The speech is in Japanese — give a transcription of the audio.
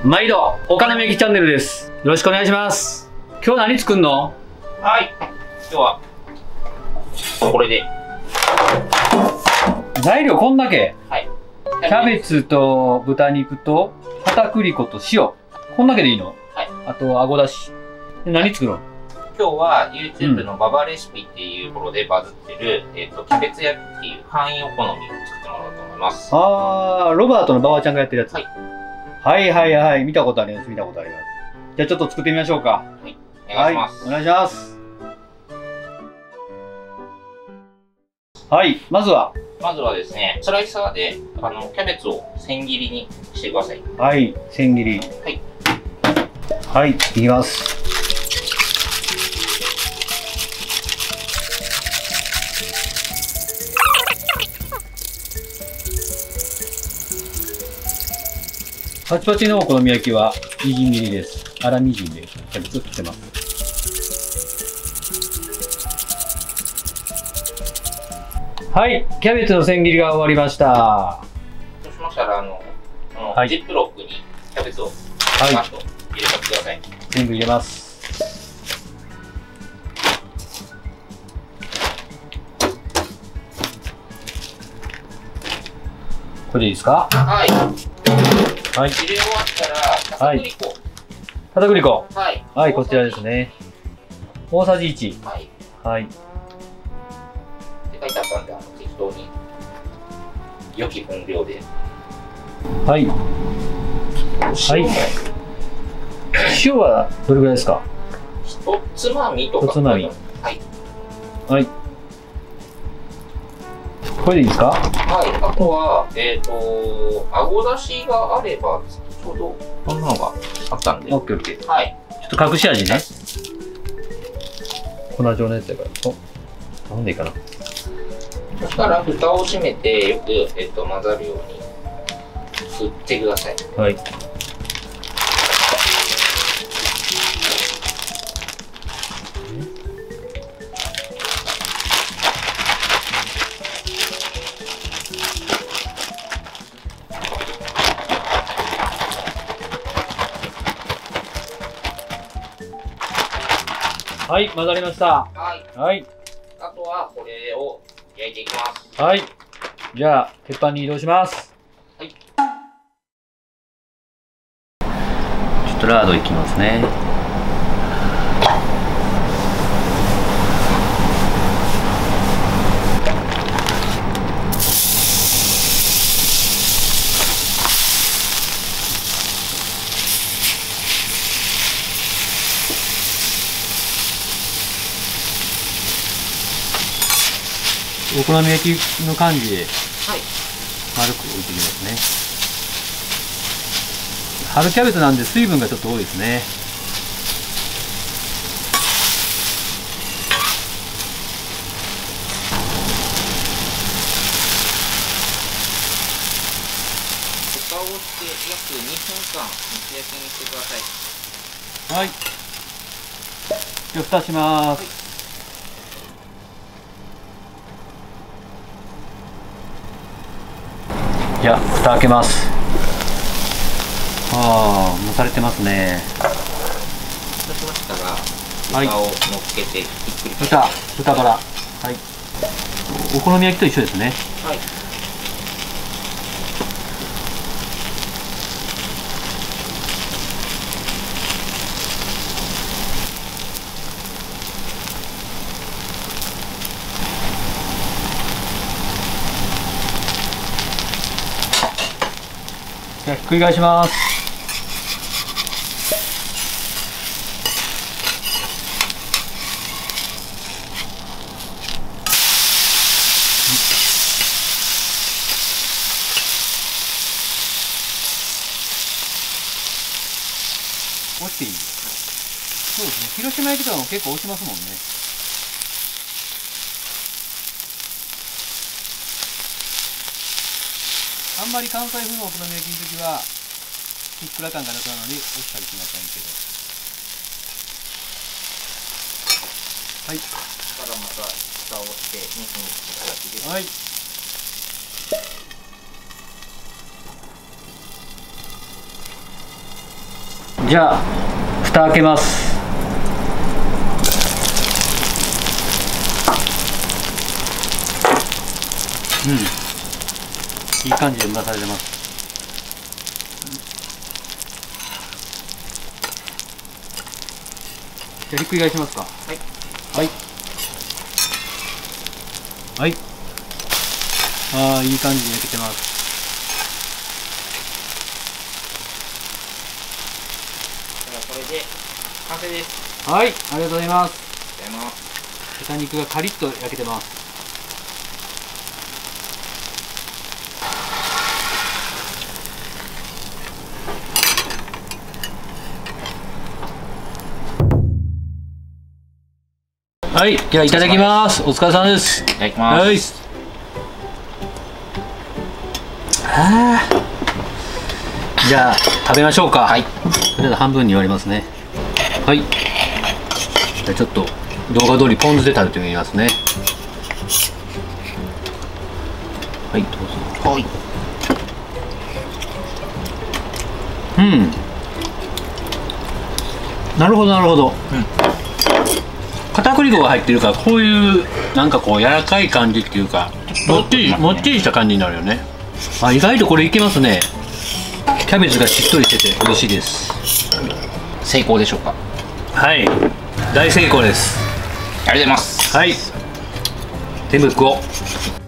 毎度岡野みゆきチャンネルです。よろしくお願いします。今日何作んの？ はい、今日はこれで材料こんだけ。 はい、 キャベツと豚肉と片栗粉と塩、こんだけでいいの？ はい。 あとあごだし。で何作るの？ 今日は YouTube のババレシピっていうところでバズってる、キャベツ焼きっていう範囲お好みを作ってもらおうと思います。 あー、ロバートの馬場ちゃんがやってるやつ。 はい。 はいはいはい、見たことあります、見たことあります。じゃあちょっと作ってみましょうか。 はい、お願いします。 はい、お願いします。はい、まずはですね、スライサーでキャベツを千切りにしてください。 はい、千切り。 はい。 はい、いきます。パチパチのお好み焼きはみじん切りです。粗みじんでキャベツ切ってます。はい、キャベツの千切りが終わりました。 そうしましたらはい、 ジップロックにキャベツをパッと入れてください。 全部入れます。これでいいですか？ はい。 はい。 入れ終わったら片栗粉。 片栗粉。 はい。 はい、こちらですね。大さじ1。 はい。 はい。 って書いてあったんで、適当に良き分量で。 はい。はい。塩はどれぐらいですか？ 一つまみとか。 一つまみ。 はい。 はい。これでいいですか？ はい。あとは、あごだしがあれば、ちょうどこんなのがあったんで。 オッケーオッケー。 はい。 ちょっと隠し味ね。粉状のやつだから。お、なんでいいかな。 そしたら、蓋を閉めて、よく、混ざるように振ってください。 はい。はい、混ざりました。 はい。 はい。 あとは、これを焼いていきます。 はい。じゃあ、鉄板に移動します。 はい。 ちょっとラードいきますね。お好み焼きの感じではい。 丸く置いていきますね。春キャベツなんで水分がちょっと多いですね。 蓋をして約2分間蒸し焼きにしてください。 はい。じゃあ蓋します。 はい。 じゃあ蓋開けます。ああ、蒸されてますね。 そうしましたら、 はい、 蓋を乗っけてひっくり返します。 豚バラ。はい。お好み焼きと一緒ですね。 はい。 じゃあひっくり返します。落ちていい？そうですね。広島焼きとかも結構落ちますもんね。あんまり関西風のお好み焼きの時はふっくら感がなくなるので落ちたりしませんけど。はい。 からまた蓋をして2分いただきです。 はい。 じゃあ蓋開けます。いい感じで蒸らされてます。じゃあひっくり返しますか。はいはいはい。ああ、いい感じに焼けてます。 これで完成です。 はい、ありがとうございます。 ありがとうございます。 豚肉がカリッと焼けてます。はい、じゃあいただきます。お疲れ様です。 いただきます。 はい。じゃあ食べましょうか。はい。とりあえず半分に割りますね。はい。じゃあちょっと動画通りポン酢で食べてみますね。はい、どうぞ。はい。なるほどなるほど。片栗粉が入ってるから、こういうなんかこう柔らかい感じっていうか、もっちりした感じになるよね。あ、意外とこれいけますね。キャベツがしっとりしてて美味しいです。 成功でしょうか。 はい、大成功です。 ありがとうございます。 はい、全部食おう。